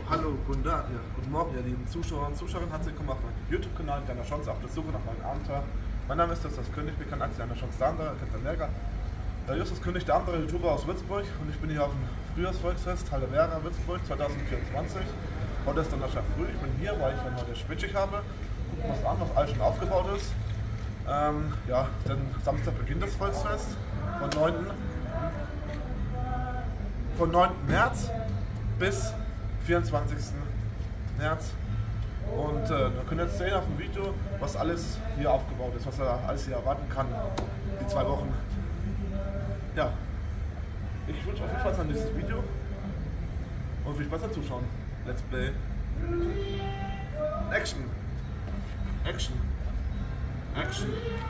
Hallo, guten Tag, ja, guten Morgen, ihr lieben Zuschauer und Zuschauerinnen. Herzlich willkommen auf meinem YouTube-Kanal Deiner Chance auf der Suche nach neuen Abenteuer. Mein Name ist Justus König, bekannt als Deiner Chance der andere, kennt der Lehrer. Justus König, der andere YouTuber aus Würzburg, und ich bin hier auf dem Frühjahrsvolksfest Halle Vera, Würzburg 2024. Heute ist Donnerstag früh, ich bin hier, weil ich heute Spätschicht habe. Gucken wir uns an, was alles schon aufgebaut ist. Ja, denn Samstag beginnt das Volksfest von 9. März bis 24. März. Und wir können jetzt sehen auf dem Video, was alles hier aufgebaut ist, was er alles hier erwarten kann, die 2 Wochen. Ja, ich wünsche euch viel Spaß an dieses Video und viel Spaß beim Zuschauen. Let's play. Action! Action! Action!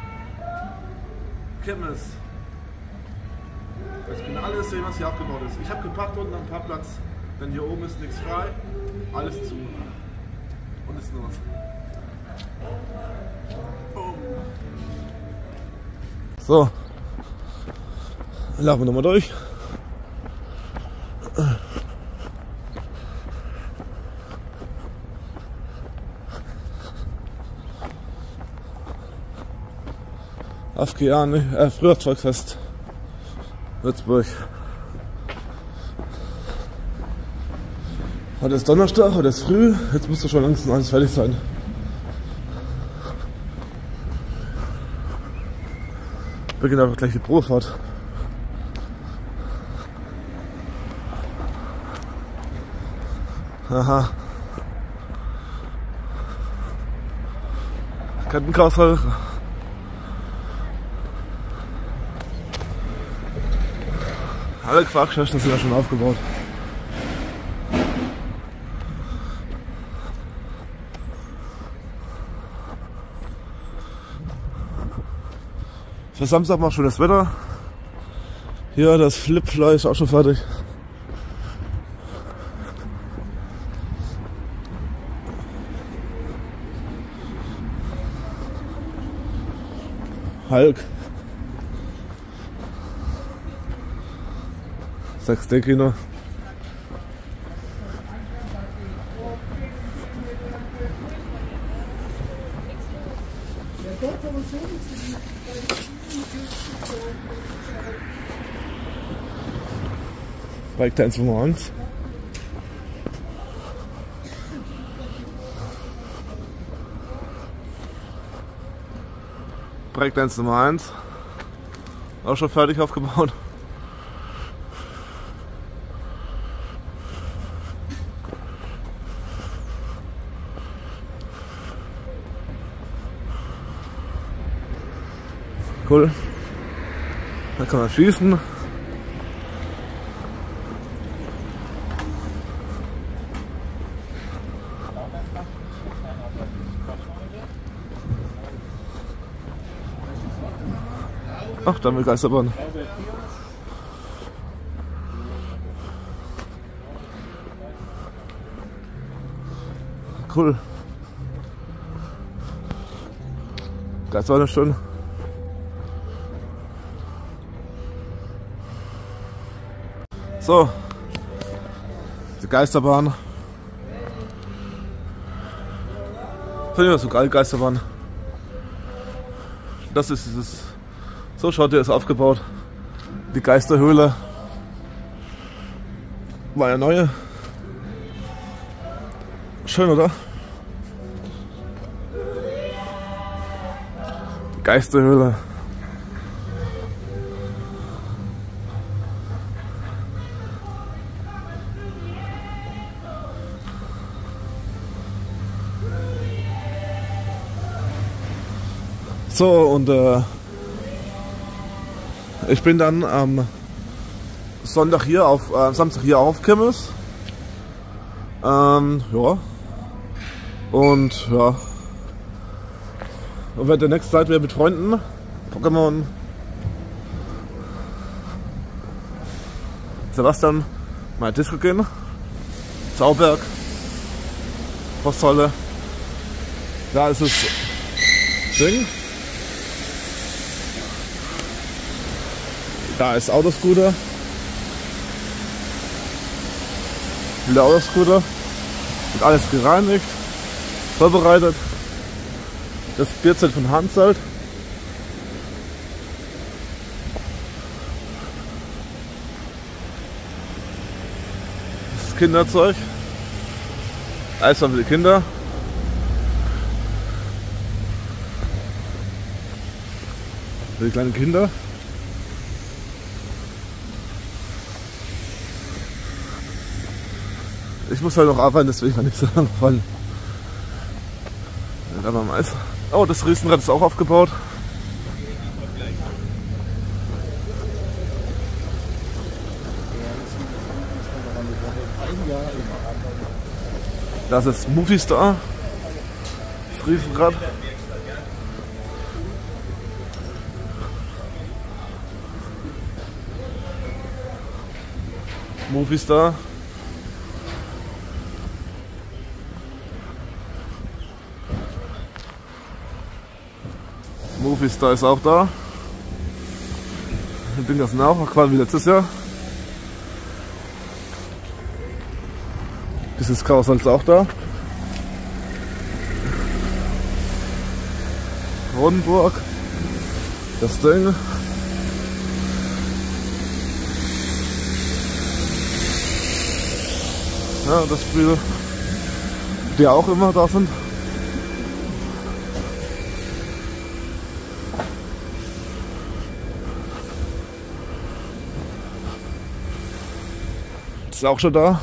Kirmes! Jetzt können alle sehen, was hier aufgebaut ist. Ich habe geparkt unten am Parkplatz, denn hier oben ist nichts frei, alles zu. Und ist nur was. So, laufen wir nochmal durch. Afghan, Frühjahrsvolksfest Würzburg. Heute ist Donnerstag, heute ist früh, jetzt müsste schon langsam alles fertig sein. Beginnt einfach gleich die Probefahrt. Aha. Kettenkassel. Alle Quarkschächte sind ja schon aufgebaut. Für Samstag mal schönes Wetter. Hier das Flipfly ist auch schon fertig. Hulk. 6D-Kino. Breakdance Nummer 1. Breakdance Nummer 1. Auch schon fertig aufgebaut. Cool. Da kann man schießen. Ach, da haben wir Geisterbahn. Cool. Geisterbahn ist schön. So, die Geisterbahn. Finde ich so geil, Geisterbahn. Das ist dieses. So schaut ihr es aufgebaut. Die Geisterhöhle. War ja neue. Schön, oder? Die Geisterhöhle. So, und ich bin dann am Samstag hier auf Kirmes. Ja. Und ja. Und werde der nächste Zeit wieder mit Freunden Pokémon Sebastian mal Disco gehen. Zauberg. Posthalle. Da ist es Ding. Da ist Autoscooter. Wieder Autoscooter. Wird alles gereinigt, vorbereitet. Das Bierzelt von Hanselt. Das Kinderzeug. Eisbahn für die Kinder. Für die kleinen Kinder. Ich muss halt noch arbeiten, deswegen kann ich so anfangen. Oh, das Riesenrad ist auch aufgebaut. Das ist Movistar. Das Riesenrad. Movistar. Movistar ist auch da. Ich bin das auch, quasi wie letztes Jahr. Dieses Karussell ist auch da. Rodenburg. Das Ding. Ja, das Spiel, die auch immer da sind. Ist auch schon da.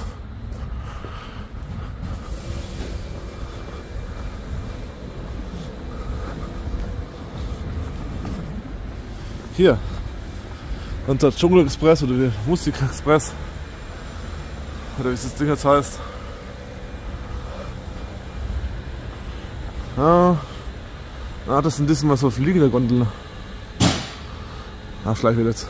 Hier. Unser Dschungel Express oder die Musik Express. Oder wie das Ding jetzt heißt. Ja. Ah, das sind diesmal so fliegende Gondeln. Ah, Schleichweg jetzt.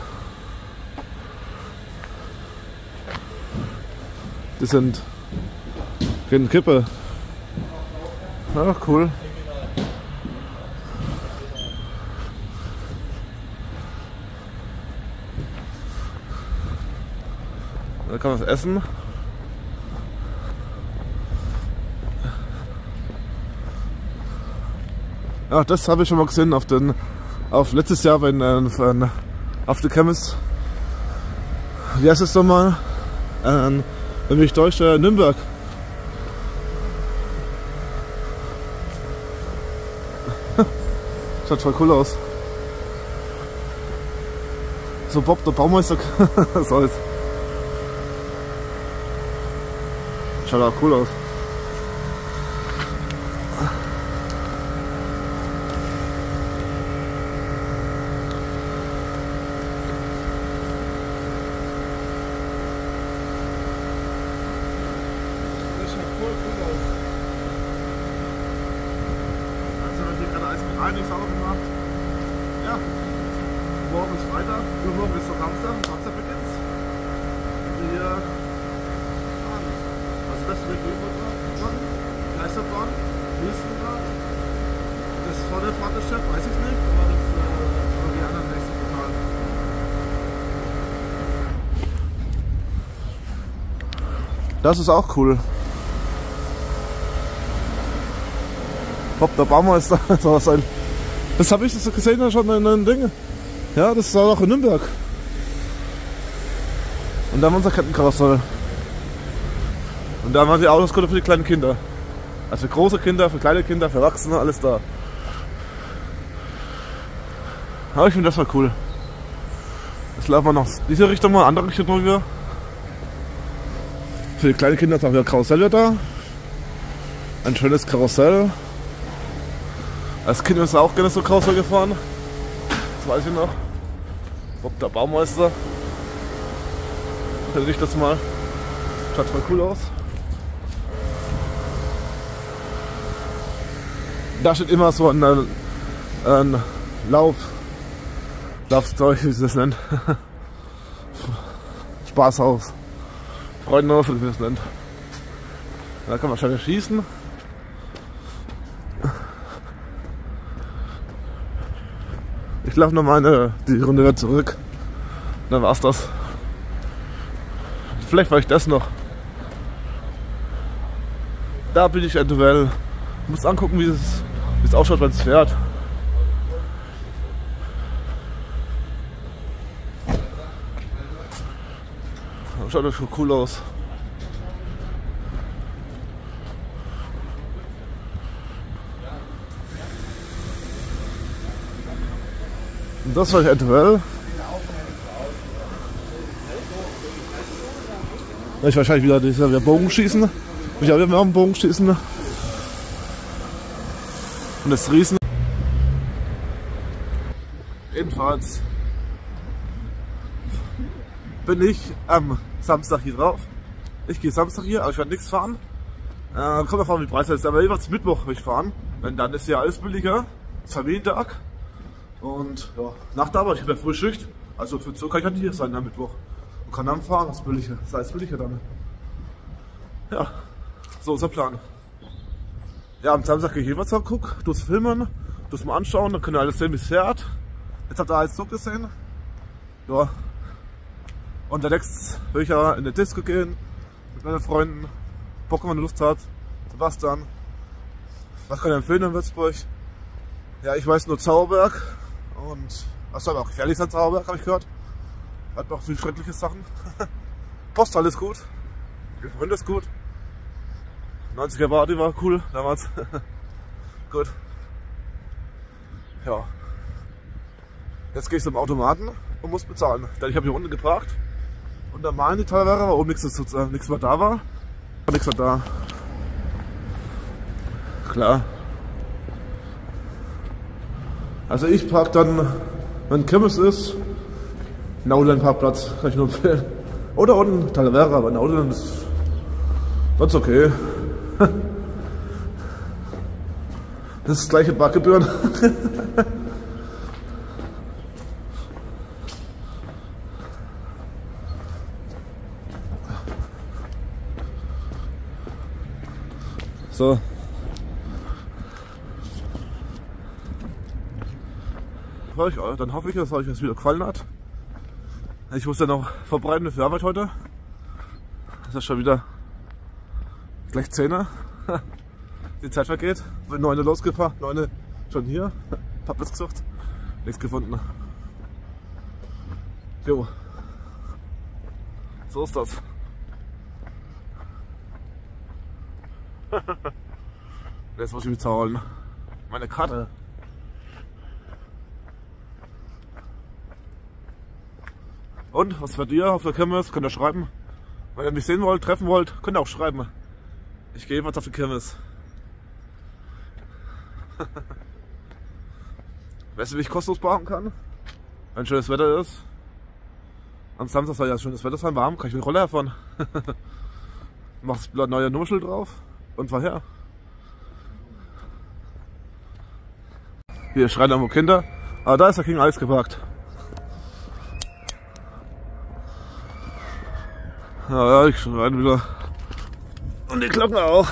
Die sind gegen Kippe. Ja, cool. Da kann man was essen. Ja, das habe ich schon mal gesehen auf letztes Jahr auf der Chemis. Wie heißt es nochmal? Wenn mich täuscht, Nürnberg. Schaut voll cool aus. So Bob der Baumeister. So ist. Schaut auch cool aus. Einiges auch gemacht. Ja, morgen ist Freitag, übermorgen ist der Samstag, Samstag beginnt. Wir fahren. Also das wird Überbahn, Geisterbahn, Wüstenrad. Das Vorderfahrterschiff weiß ich nicht, aber das aber die anderen nächsten Portal. Das ist auch cool. Bob der Baumeister, das habe ich das gesehen schon in den Dingen. Ja, das war auch in Nürnberg. Und da haben wir unser Kettenkarussell. Und da haben wir die Autos für die kleinen Kinder. Also für große Kinder, für kleine Kinder, für Erwachsene, alles da. Aber ich finde das mal cool. Jetzt laufen wir noch diese Richtung mal, andere Richtung mal wieder. Für die kleinen Kinder ist auch wieder Karussell da. Ein schönes Karussell. Als Kind ist auch gerne so Karussell gefahren. Das weiß ich noch. Bob der Baumeister. Finde ich das mal. Schaut voll cool aus. Da steht immer so ein Laufzeug, wie sie das nennt. Spaßhaus. Freudenhof, wie sie das nennt. Da kann man wahrscheinlich schießen. Ich laufe nochmal die Runde wieder zurück. Dann war's das. Vielleicht war ich das noch. Da bin ich eventuell. Ich muss angucken, wie es ausschaut, wenn es fährt. Schaut doch schon cool aus. Und das war ich eventuell. Ich wahrscheinlich wieder Bogenschießen. Ich habe immer auch einen Bogenschießen. Und das Riesen. Jedenfalls bin ich am Samstag hier drauf. Ich gehe Samstag hier, aber ich werde nichts fahren. Kommt davon, wie die Preise ist. Aber jeweils Mittwoch will ich fahren. Denn dann ist ja alles billiger. Familientag. Und ja, nach der Arbeit, ich habe ja Frühschicht. Also für so kann ich halt hier sein am Mittwoch. Und kann dann fahren, das ist billiger. Das heißt billiger dann. Ja, so ist der Plan. Ja, am Samstag gehe ich jeweils gucken, durchs Filmen, durchs mal anschauen, dann könnt ihr alles sehen, wie es fährt. Jetzt habt ihr alles so gesehen. Ja. Und der nächste will ich ja in die Disco gehen, mit meinen Freunden. Bock, wenn man Lust hat. Sebastian. Was kann ich empfehlen in Würzburg? Ja, ich weiß nur Zauberberg. Und was soll aber auch gefährlich sein, Zauberberg, habe ich gehört. Hat noch viel schreckliche Sachen. Postal ist gut. Die Freunde ist gut. 90er Party war cool damals. Gut. Ja. Jetzt gehe ich zum Automaten und muss bezahlen. Denn ich habe hier unten geparkt. Und da meinen die teilweise, aber oben nichts mehr da war. Nichts mehr da. Klar. Also ich park dann, wenn Kirmes ist, Nauland-Parkplatz, kann ich nur empfehlen. Oder unten Talavera, aber Nauland ist ganz okay. Das ist das gleiche Parkgebühren. So. Dann hoffe ich, dass euch das wieder gefallen hat. Ich muss ja noch vorbereiten für Arbeit heute. Das ist schon wieder gleich 10. Die Zeit vergeht. Bin 9 losgefahren, 9 schon hier. Parkplatz gesucht. Nichts gefunden. Jo. So ist das. Jetzt muss ich bezahlen. Meine Karte. Und, was für ihr auf der Kirmes? Könnt ihr schreiben. Wenn ihr mich sehen wollt, treffen wollt, könnt ihr auch schreiben. Ich gehe jeweils auf die Kirmes. Weißt du, wie ich kostenlos parken kann? Wenn schönes Wetter ist. Am Samstag soll ja schönes Wetter sein, warm, kann ich mit Roller herfahren. Machst das neue Nummernschild drauf und fahr her. Hier schreien irgendwo Kinder. Aber da ist der King Eis geparkt. Ja, ich schreie wieder. Und die Glocken auch.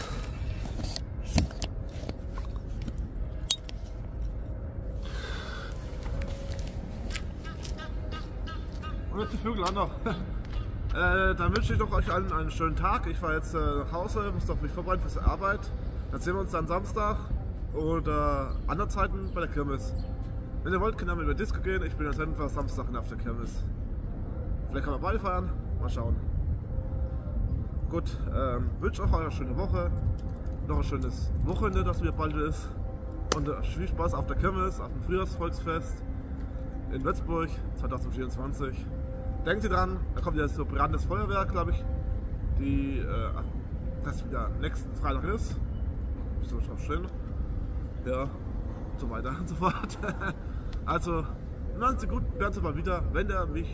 Und jetzt die Vögel auch noch. Dann wünsche ich doch euch allen einen schönen Tag. Ich fahre jetzt nach Hause, muss doch mich vorbereiten für die Arbeit. Dann sehen wir uns dann Samstag oder anderen Zeiten bei der Kirmes. Wenn ihr wollt, könnt ihr mit der Disco gehen. Ich bin jetzt einfach Samstag auf der Kirmes. Vielleicht kann man beide fahren. Mal schauen. Gut, wünsche euch eine schöne Woche. Noch ein schönes Wochenende, das wieder bald ist. Und viel Spaß auf der Kirmes, auf dem Frühjahrsvolksfest in Würzburg 2024. Denkt ihr dran, da kommt ja so brennendes Feuerwerk, glaube ich, das wieder nächsten Freitag ist. So schön. Ja, und so weiter und so fort. Also, machen Sie gut, werden Sie mal wieder, wenn ihr mit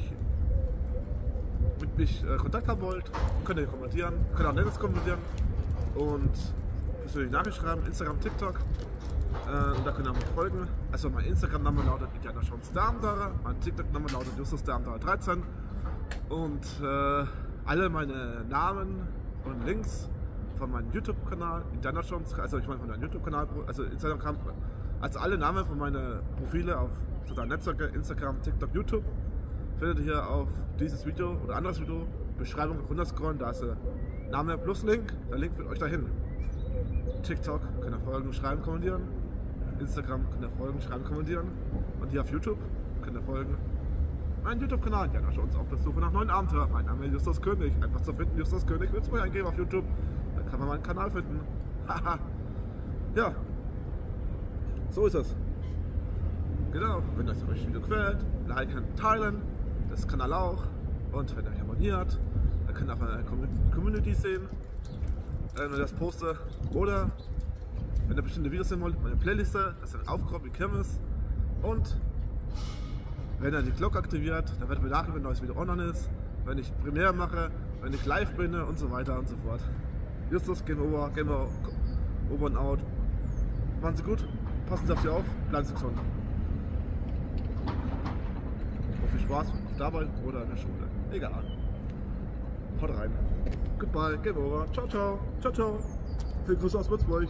mich Kontakt haben wollt, könnt ihr kommentieren, könnt auch nettes kommentieren und persönliche Nachricht schreiben, Instagram, TikTok. Und da könnt ihr auch mal folgen. Also mein Instagram-Name lautet Indiana Jones Darmdara, mein TikTok-Name lautet Justus Darmdara 13 und alle meine Namen und Links von meinem YouTube-Kanal Indiana Jones, also ich meine von meinem YouTube-Kanal, also Instagram, also alle Namen von meinen Profile auf sozialen Netzwerke, Instagram, TikTok, YouTube findet ihr hier auf dieses Video oder anderes Video, Beschreibung runterscrollen, da ist der Name plus Link, der Link führt euch dahin. TikTok könnt ihr folgen, schreiben, kommentieren. Instagram könnt ihr folgen, schreiben, kommentieren. Und hier auf YouTube könnt ihr folgen. Mein YouTube-Kanal, Jana Schonz auf der Suche nach neuen Abenteuern. Mein Name ist Justus König. Einfach zu finden, Justus König. Willst du mal eingeben auf YouTube? Dann kann man meinen Kanal finden. Haha. Ja. So ist es. Genau. Wenn euch das Video gefällt, liken, teilen. Das Kanal auch. Und wenn ihr mich abonniert, dann könnt ihr auch meine Community sehen. Wenn ihr das poste. Oder wenn ihr bestimmte Videos sehen wollt, meine Playliste. Das ist dann aufgeräumt wie Kirmes. Und wenn ihr die Glocke aktiviert, dann werdet ihr benachrichtigt, wenn ein neues Video online ist, wenn ich Premiere mache, wenn ich live bin und so weiter und so fort. Justus, Game Over und out. Machen Sie gut, passen Sie auf Sie auf, bleiben Sie gesund. Und viel Spaß auf der Arbeit oder in der Schule. Egal. Haut rein. Goodbye, Game Over. Ciao, ciao. Ciao, ciao. Viel Grüße aus Würzburg.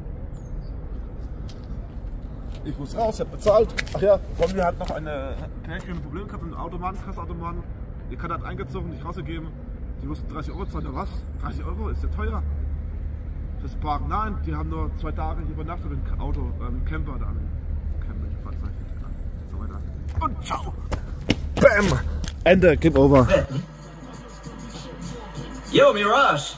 Ich muss raus, ich habe bezahlt. Ach ja, wollen wir halt noch eine Pärchen ein Problem gehabt mit dem Automaten, Kasseautomaten. Die Karte hat eingezogen, nicht rausgegeben. Die mussten 30 Euro zahlen. Was? 30 Euro? Ist ja teuer. Das Parken, nein, die haben nur 2 Tage hier übernachtet im Auto, Camper dann. Campingfahrzeug. Und so weiter. Und ciao! Bam! Ende, Game Over. Yo, Mirage!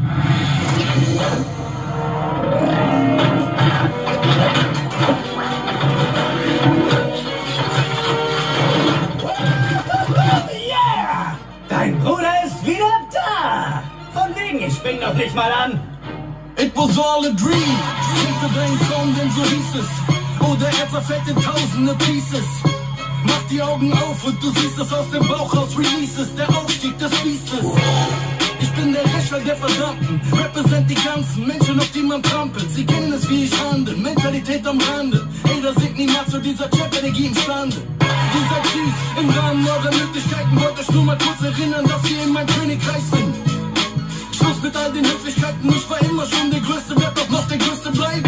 Yeah! Dein Bruder ist wieder da! Von wegen, ich spring doch nicht mal an! It was all a dream. Klingt dein Song, denn so hieß es. Oder er zerfällt in tausende Pieces. Mach die Augen auf und du siehst es aus dem Bauch raus. Releases, der Aufstieg des Biestes. Ich bin der Rächer der Verdammten. Represent die ganzen Menschen, auf die man trampelt. Sie kennen es, wie ich handle. Mentalität am Rande. Ey, da singt niemand zu dieser Chat-Energie imstande. Ihr seid tief im Rahmen eurer Möglichkeiten. Wollt euch nur mal kurz erinnern, dass ihr in meinem Königreich sind. Schluss mit all den Höflichkeiten, ich war immer schon der Größte, werd doch noch der Größte bleiben.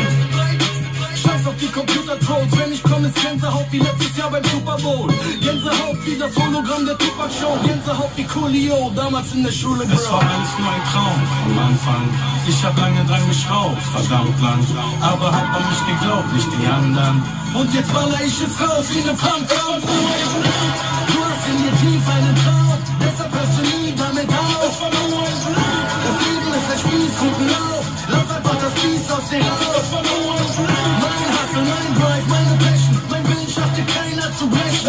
Scheiß auf die Computer-Trolls, wenn ich komme ist Gänsehaut wie letztes Jahr beim Super Bowl. Gänsehaut wie das Hologramm der Tupac-Show, Gänsehaut wie Coolio, damals in der Schule, Bro. Es war alles nur ein Traum am Anfang, ich hab lange dran geschraubt, verdammt lang. Aber hab an mich geglaubt, nicht die anderen. Und jetzt baller ich es raus wie ne Pumpgun. Du hast in dir tief einen Traum, deshalb hörst du nie damit auf. Das Leben ist ein Spieß, guten Lauf. Lass einfach das Biest aus dir raus. Mein Hustle, mein Drive, meine Passion. Mein Willen schafft dir keiner zu brechen.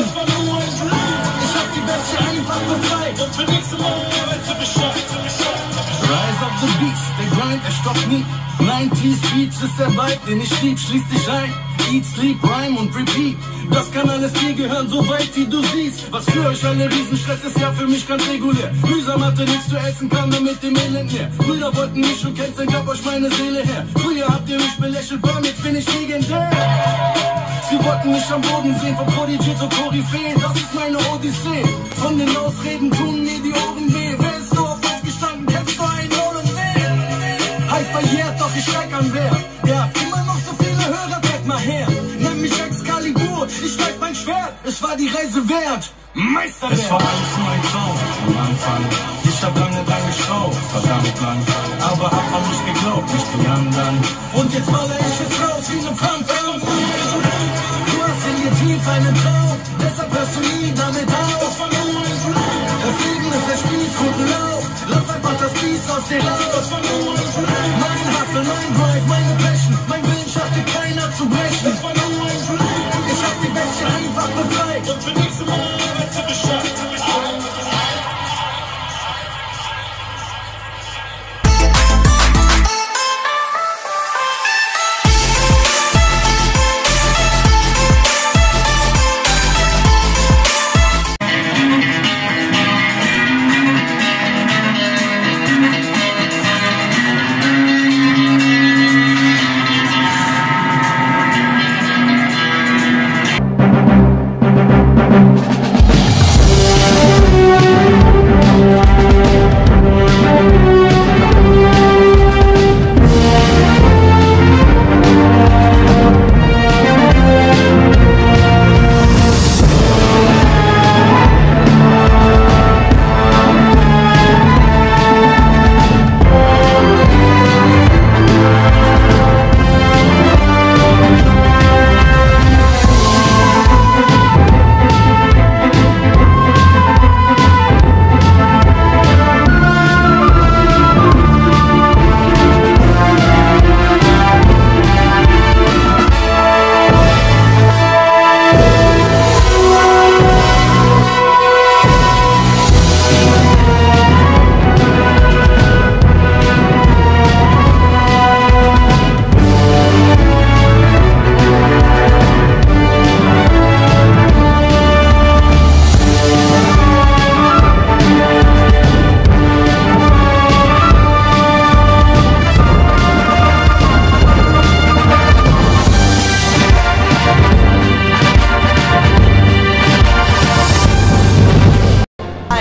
Ich hab die Bestie einfach befreit. Und für nächste Mal weißt du Bescheid. Rise of the Beast, der Grind, er stoppt nie. 90s Beats ist der Vibe, den ich lieb, schließ dich ein. Eat, sleep, rhyme und repeat. Das kann alles dir gehören, so weit wie du siehst. Was für euch alle Riesenstress ist ja für mich ganz regulär. Mühsam hatte nichts zu essen, kam dann mit dem Elend her. Brüder wollten mich schon canceln, gab euch meine Seele her. Früher habt ihr mich belächelt, bam, jetzt bin ich legendär. Sie wollten mich am Boden sehen, von Prodigy zu Koryphäe. Das ist meine Odyssee. Von den Ausreden tun mir die Ohren weh. Wer ist so oft aufgestanden, kennst du einen Ohren weh? Hype verjährt, doch ich steig an Wert. Ja, immer noch so viele Hörer, zeig mal her. Nenn mich Excalibur, ich steig mein Schwert. Es war die Reise wert. Meisterwerk. Es war alles nur ein Traum am Anfang, ich hab lange dran geschraubt, verdammt lang. Aber hab an mich geglaubt, nicht die anderen. Und jetzt baller ich es raus wie ne Pumpgun. Du hast in dir tief einen Traum, deshalb hörst du nie damit auf. Das Leben ist ein Spieß, guten Lauf. Lass einfach das Biest aus dir raus. Mein Hustle, mein Drive, meine Passion. Mein Willen schafft dir keiner zu brechen. Ich hab die Bestie einfach befreit. Und für nächste Mal weißt du Bescheid.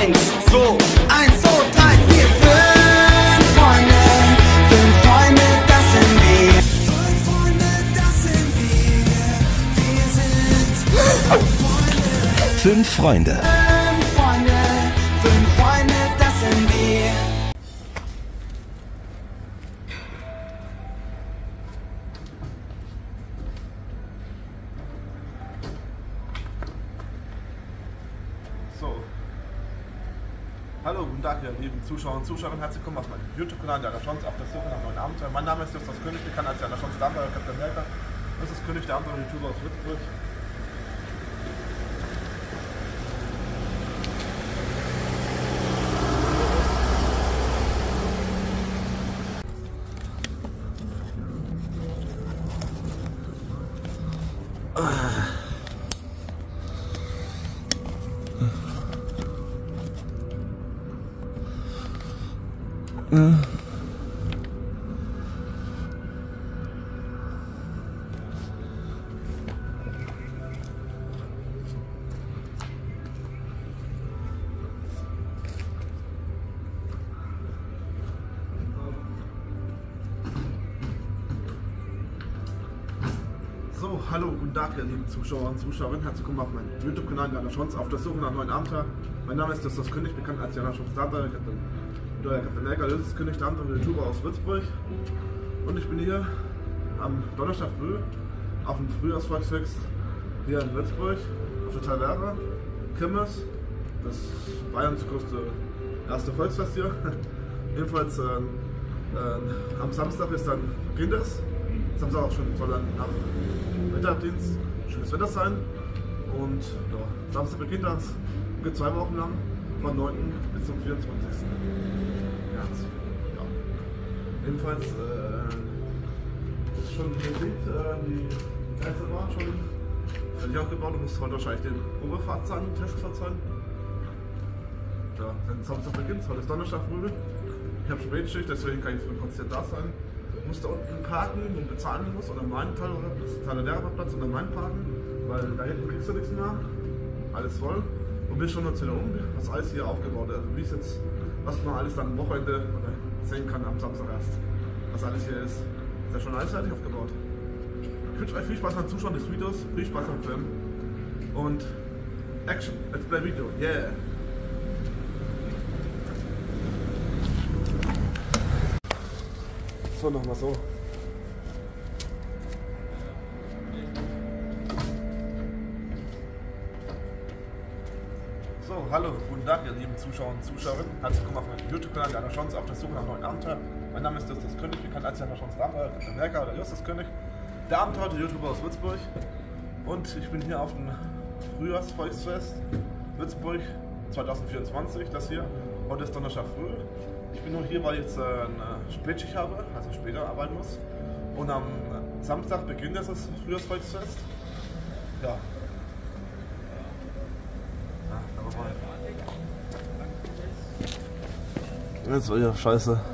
1, 2, 1, 2, 3, 4, 5 Freunde, 5 Freunde, das sind wir. 5 Freunde, das sind wir. Wir sind 5 Freunde. 5 Freunde. 5 Freunde, das sind wir. So. Hallo, guten Tag, ihr lieben Zuschauer und Zuschauerinnen. Herzlich willkommen auf meinem YouTube-Kanal Jana Chance auf der Suche nach neuen Abenteuern. Mein Name ist Justus König, bekannt als Jana Chance Abenteuer, Captain America. Das ist König der anderen YouTuber aus Würzburg. So, hallo, guten Tag, ihr lieben Zuschauer und Zuschauerinnen. Herzlich willkommen auf meinem YouTube-Kanal Jana Chance auf der Suche nach neuen Abenteuern. Mein Name ist Justus König, bekannt als Jana Chance Abenteuer, Captain America, das ist König der anderen YouTuber aus Würzburg. Und ich bin hier am Donnerstag früh auf dem Frühjahrsvolksfest hier in Würzburg, auf der Taverne, Kirmes, das Bayerns größte erste Volksfest hier. Jedenfalls am Samstag ist dann beginnt es. Samstag auch schon soll dann nach Mittagdienst schönes Wetter sein. Und ja, Samstag beginnt das, geht 2 Wochen lang, von 9. bis zum 24. März. Ja. Jedenfalls ist schon belegt, die Geisterbahn schon fertig aufgebaut. Du musst heute wahrscheinlich den Probefahrt sein, Testfahrt sein. Ja, wenn Samstag beginnt, heute ist Donnerstag früh. Ich habe Spätschicht, deswegen kann ich für ein Konzert da sein. Ich muss da unten parken und bezahlen muss, oder meinen Teil, oder das ist Teil der Lehrerparkplatz, oder meinen parken, weil da hinten kriegst du nichts mehr. Alles voll. Und wir schauen uns wieder um, was alles hier aufgebaut ist. Also wie es jetzt, was man alles dann am Wochenende oder sehen kann am Samstag erst. Was alles hier ist. Ist ja schon alles fertig aufgebaut. Ich wünsche euch viel Spaß beim Zuschauen des Videos, viel Spaß beim Film. Und Action, Let's Play Video, yeah! So, nochmal so. So, hallo, guten Tag, ihr lieben Zuschauer und Zuschauerinnen. Herzlich willkommen auf meinem YouTube-Kanal Jana Chance auf der Suche nach neuen Abenteuern. Mein Name ist Justus König, bekannt als Jana Chance Abenteuer, Captain America oder Justus König, der Abenteuer der YouTuber aus Würzburg. Und ich bin hier auf dem Frühjahrsvolksfest Würzburg 2024, das hier. Heute ist Donnerstag früh. Ich bin nur hier, weil ich jetzt eine Spätschicht habe, also später arbeiten muss. Und am Samstag beginnt das Frühjahrsvolksfest. Ja. Jetzt war ja scheiße.